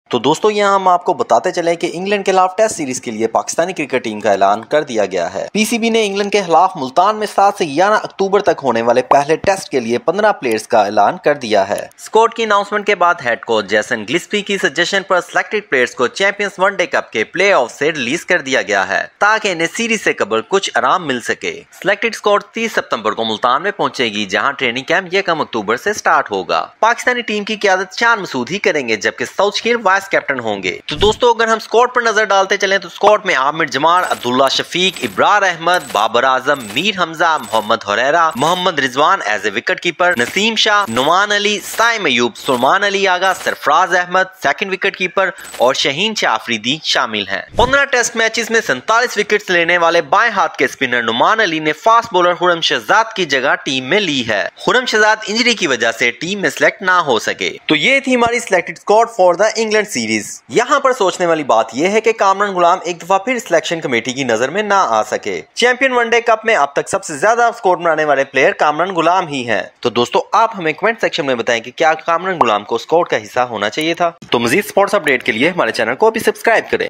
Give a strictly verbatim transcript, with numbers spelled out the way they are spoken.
तो दोस्तों यहाँ हम आपको बताते चले कि इंग्लैंड के खिलाफ टेस्ट सीरीज के लिए पाकिस्तानी क्रिकेट टीम का ऐलान कर दिया गया है। पीसीबी ने इंग्लैंड के खिलाफ मुल्तान में सात से ग्यारह अक्टूबर तक होने वाले पहले टेस्ट के लिए पंद्रह प्लेयर्स का ऐलान कर दिया है। स्क्वाड की अनाउंसमेंट के बाद हेड कोच जैसन गिल्स्पी की सजेशन पर सिलेक्टेड प्लेयर्स को चैंपियंस वनडे कप के प्ले ऑफ से रिलीज कर दिया गया है ताकि इन्हें सीरीज से कबल कुछ आराम मिल सके। सिलेक्टेड स्क्वाड तीस सितंबर को मुल्तान में पहुंचेगी, जहां ट्रेनिंग कैंप यकम अक्टूबर से स्टार्ट होगा। पाकिस्तानी टीम की क़यादत शान मसूद ही करेंगे, जबकि सऊदशकीर वाइस कैप्टन होंगे। तो दोस्तों अगर हम स्क्वाड पर नजर डालते चलें तो स्क्वाड में Aamir Jamal, Abdullah Shafique, Ibrar Ahmed, Babar Azam, Mir Hamza, Mohammad Huraira, Mohammad Rizwan as a wicket keeper, Naseem Shah, Nauman Ali, Saim Ayub, Suleman Ali Agha, Sarfaraz Ahmed second wicket keeper और शहीन शाह अफरीदी शामिल हैं। पंद्रह टेस्ट मैचेस में सैंतालीस विकेट लेने वाले बाएं हाथ के स्पिनर नुमान अली ने फास्ट बॉलर खुर्रम शहजाद की जगह टीम में ली है। खुर्रम शहजाद इंजरी की वजह से टीम में सिलेक्ट ना हो सके। तो ये थी हमारी selected squad for the England series. यहाँ पर सोचने वाली बात यह है कि कामरान गुलाम एक दफा फिर सिलेक्शन कमेटी की नजर में ना आ सके। चैंपियन वनडे कप में अब तक सबसे ज्यादा स्कोर बनाने वाले प्लेयर कामरान गुलाम ही हैं। तो दोस्तों आप हमें कमेंट सेक्शन में बताएं कि क्या कामरान गुलाम को स्क्वाड का हिस्सा होना चाहिए था। तो मजीद स्पोर्ट्स अपडेट के लिए हमारे चैनल को अभी सब्सक्राइब करें।